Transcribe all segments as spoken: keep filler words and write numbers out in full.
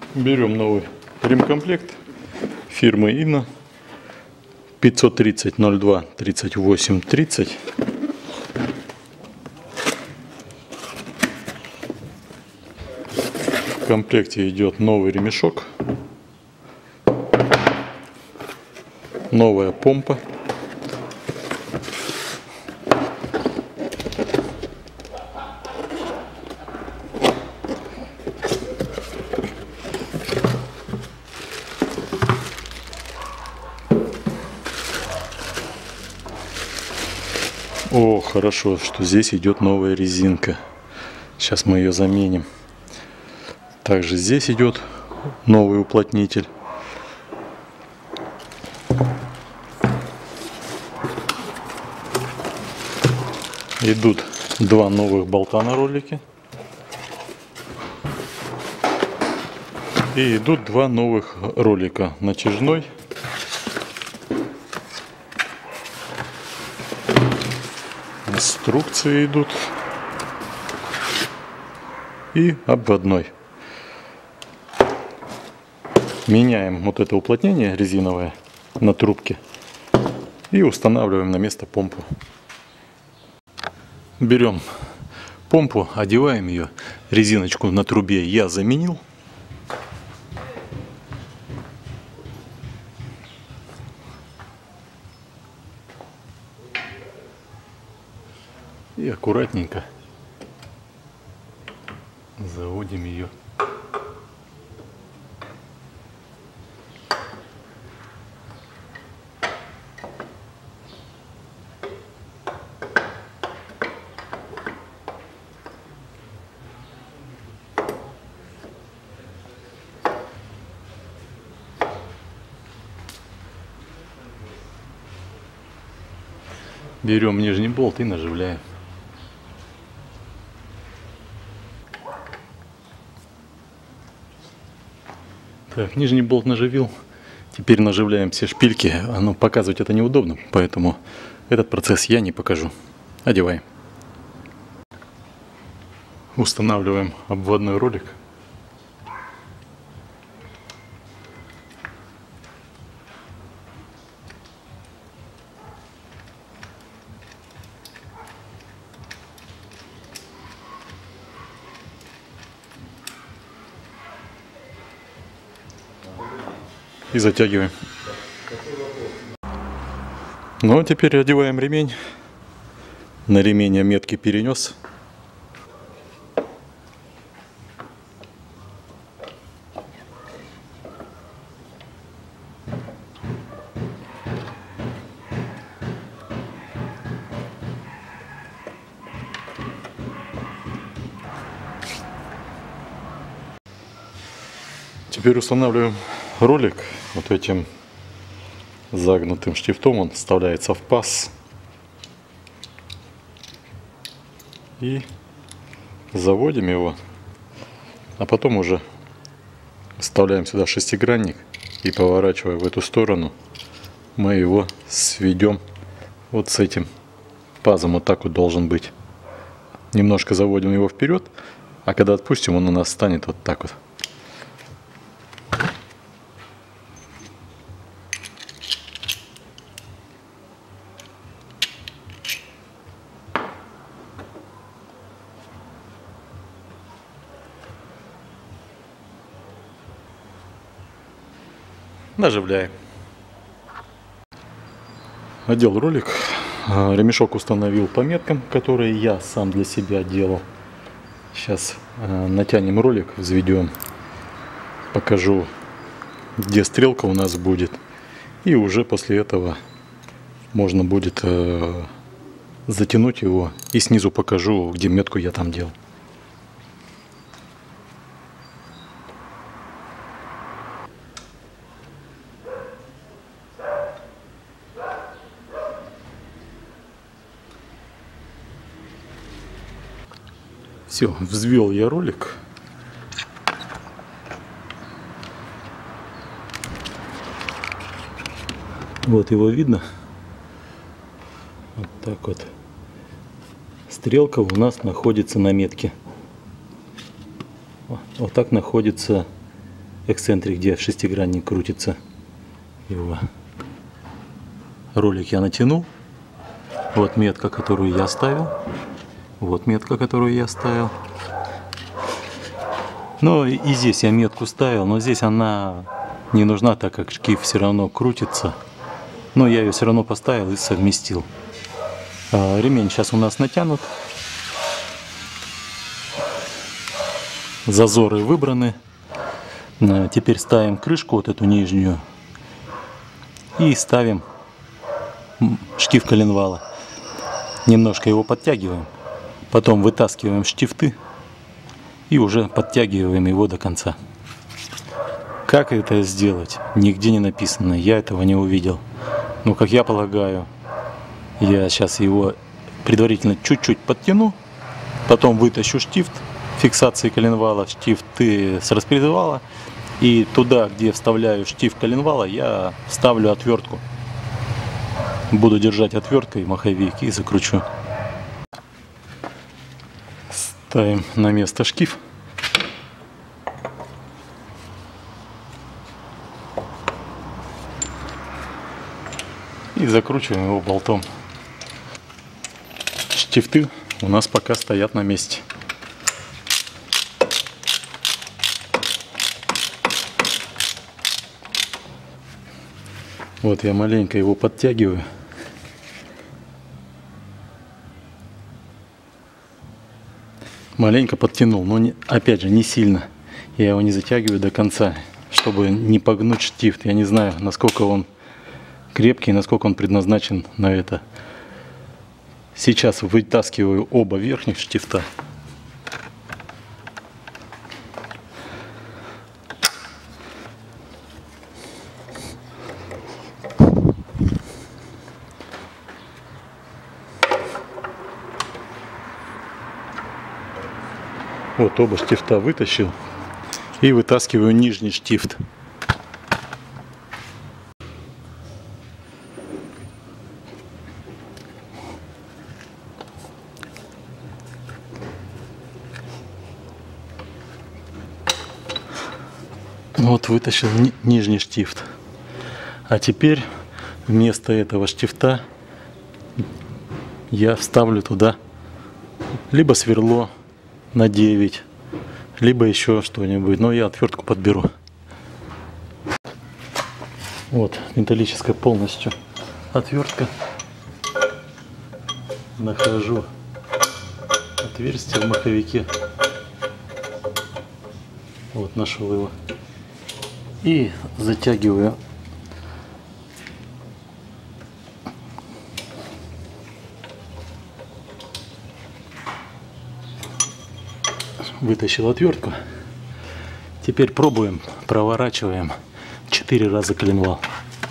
Берем новый ремкомплект фирмы Инна пятьсот тридцать ноль два тридцать восемь тридцать. В комплекте идет новый ремешок, новая помпа, О, хорошо, что здесь идет новая резинка. Сейчас мы ее заменим. Также здесь идет новый уплотнитель. Идут два новых болта на ролике. И идут два новых ролика натяжной. Инструкции идут. И обводной. Меняем вот это уплотнение резиновое на трубке. И устанавливаем на место помпу. Берем помпу, одеваем ее. Резиночку на трубе я заменил. И аккуратненько заводим ее. Берем нижний болт и наживляем. Так, нижний болт наживил. Теперь наживляем все шпильки. Оно показывать это неудобно, поэтому этот процесс я не покажу. Одеваем. Устанавливаем обводной ролик. И затягиваем. Ну а теперь одеваем ремень. На ремень я метки перенес. Теперь устанавливаем ролик вот этим загнутым штифтом. Он вставляется в паз. И заводим его. А потом уже вставляем сюда шестигранник. И поворачивая в эту сторону, мы его сведем вот с этим пазом. Вот так вот должен быть. Немножко заводим его вперед. А когда отпустим, он у нас станет вот так вот. Наживляем. Одел ролик. Ремешок установил по меткам, которые я сам для себя делал. Сейчас натянем ролик, взведем. Покажу, где стрелка у нас будет. И уже после этого можно будет затянуть его. И снизу покажу, где метку я там делал. Все, взвел я ролик. Вот его видно. Вот так вот. Стрелка у нас находится на метке. Вот так находится эксцентрик, где шестигранник крутится. Его ролик я натянул. Вот метка, которую я ставил. Вот метка, которую я ставил. Ну и здесь я метку ставил, но здесь она не нужна, так как шкив все равно крутится. Но я ее все равно поставил и совместил. А, ремень сейчас у нас натянут. Зазоры выбраны. А, теперь ставим крышку, вот эту нижнюю. И ставим штифт коленвала. Немножко его подтягиваем. Потом вытаскиваем штифты. И уже подтягиваем его до конца. Как это сделать? Нигде не написано. Я этого не увидел. Но, как я полагаю, я сейчас его предварительно чуть-чуть подтяну. Потом вытащу штифт фиксации коленвала, штифты с распредвала. И туда, где вставляю штифт коленвала, я вставлю отвертку. Буду держать отверткой маховик и закручу. Ставим на место шкив. И закручиваем его болтом. Штифты у нас пока стоят на месте. Вот я маленько его подтягиваю. Маленько подтянул, но не, опять же не сильно. Я его не затягиваю до конца, чтобы не погнуть штифт. Я не знаю, насколько он крепкий, насколько он предназначен на это. Сейчас вытаскиваю оба верхних штифта. Вот оба штифта вытащил и вытаскиваю нижний штифт. Вот вытащил ни нижний штифт. А теперь вместо этого штифта я вставлю туда либо сверло на девять, либо еще что-нибудь, но я отвертку подберу. Вот металлическая полностью отвертка. Нахожу отверстие в маховике. Вот нашел его и затягиваю. Вытащил отвертку. Теперь пробуем, проворачиваем четыре раза коленвал.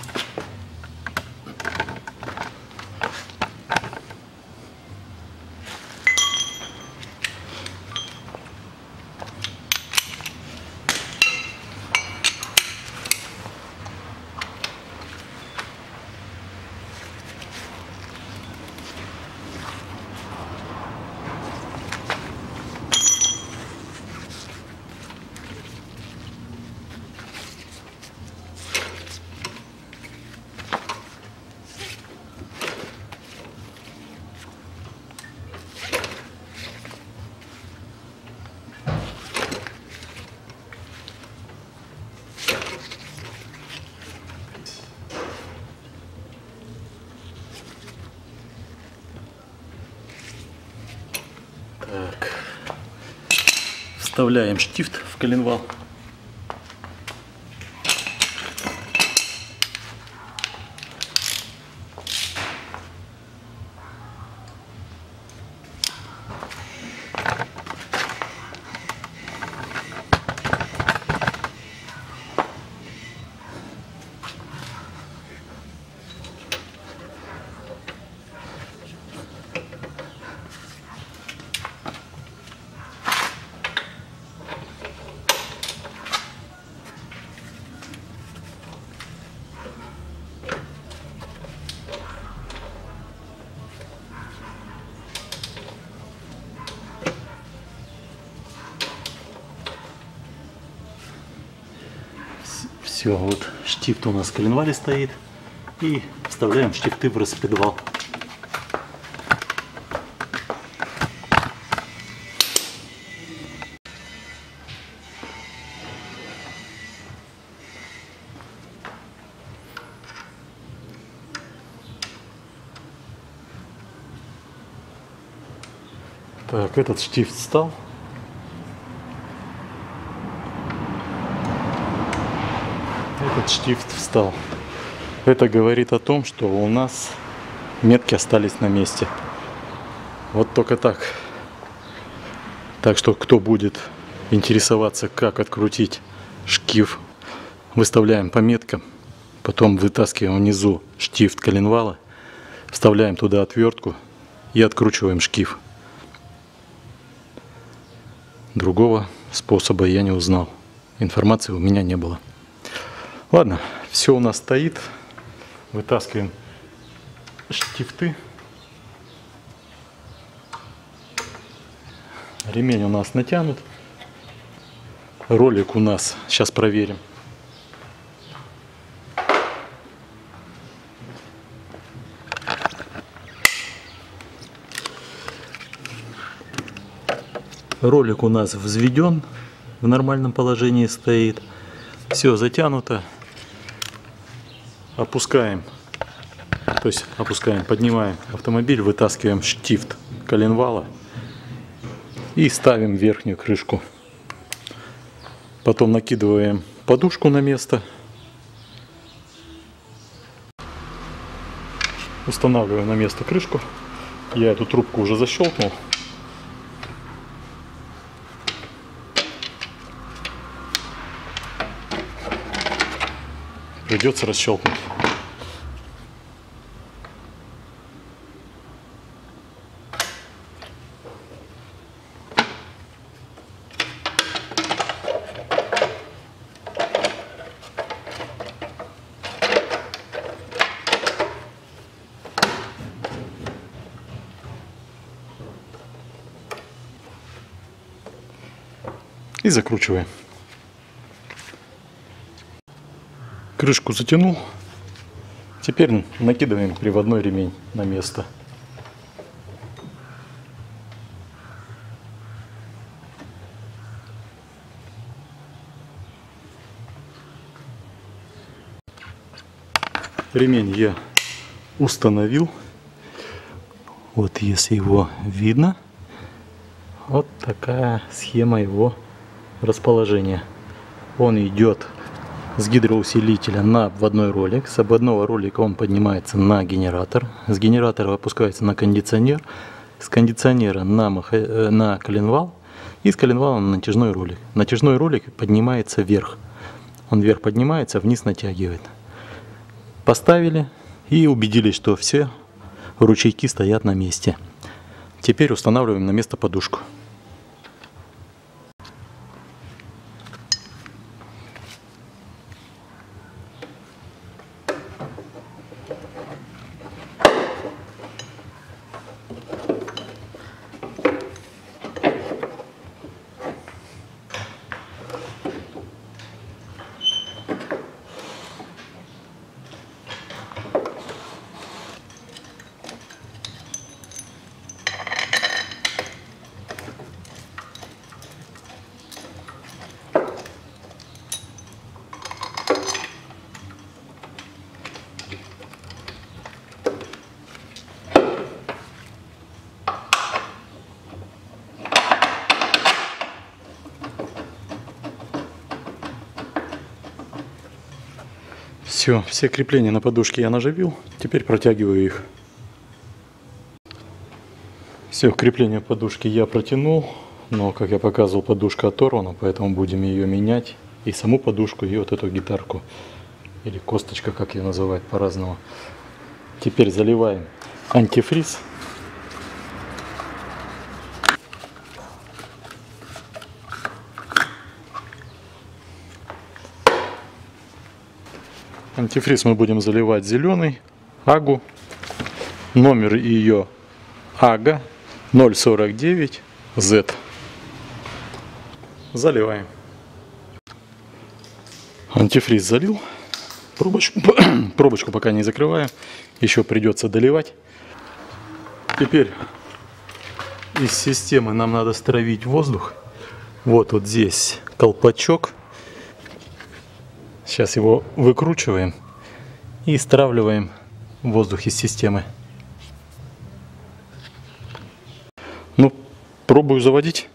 Так. Вставляем штифт в коленвал. Все, вот штифт у нас в коленвале стоит. И вставляем штифты в распредвал. Так, этот штифт встал. Этот штифт встал. Это говорит о том, что у нас метки остались на месте. Вот только так. Так что, кто будет интересоваться, как открутить шкив, выставляем по меткам, потом вытаскиваем внизу штифт коленвала, вставляем туда отвертку и откручиваем шкив. Другого способа я не узнал. Информации у меня не было. Ладно, все у нас стоит. Вытаскиваем штифты. Ремень у нас натянут. Ролик у нас, сейчас проверим. Ролик у нас взведен, в нормальном положении стоит. Все затянуто. Опускаем, то есть опускаем, поднимаем автомобиль, вытаскиваем штифт коленвала и ставим верхнюю крышку. Потом накидываем подушку на место. Устанавливаем на место крышку. Я эту трубку уже защелкнул. Придется расщелкнуть. И закручиваем. Крышку затянул. Теперь накидываем приводной ремень на место. Ремень я установил. Вот если его видно, вот такая схема его расположения. Он идет с гидроусилителя на обводной ролик. С обводного ролика он поднимается на генератор. С генератора опускается на кондиционер. С кондиционера на, махо... на коленвал. И с коленвала на натяжной ролик. Натяжной ролик поднимается вверх. Он вверх поднимается, вниз натягивает. Поставили и убедились, что все ручейки стоят на месте. Теперь устанавливаем на место подушку. Все, все крепления на подушке я наживил, теперь протягиваю их. Все, крепление подушки я протянул, но, как я показывал, подушка оторвана, поэтому будем ее менять. И саму подушку, и вот эту гитарку, или косточка, как ее называют по-разному. Теперь заливаем антифриз. Антифриз мы будем заливать зеленый, Агу. Номер ее Ага ноль сорок девять зет. Заливаем. Антифриз залил. Пробочку, пробочку пока не закрываю. Еще придется доливать. Теперь из системы нам надо стравить воздух. Вот вот здесь колпачок. Сейчас его выкручиваем и стравливаем воздух из системы. Ну, пробую заводить.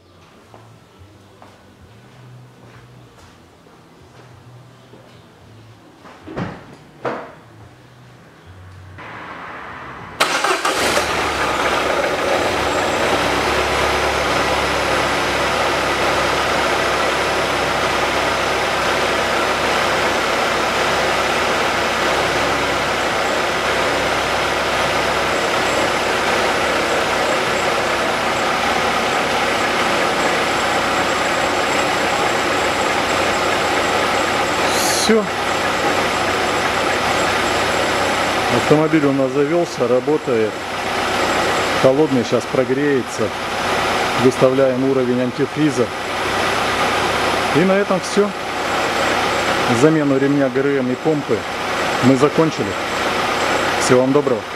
Все. Автомобиль у нас завелся, работает. Холодный, сейчас прогреется. Выставляем уровень антифриза. И на этом все. Замену ремня ГРМ и помпы мы закончили. Всего вам доброго.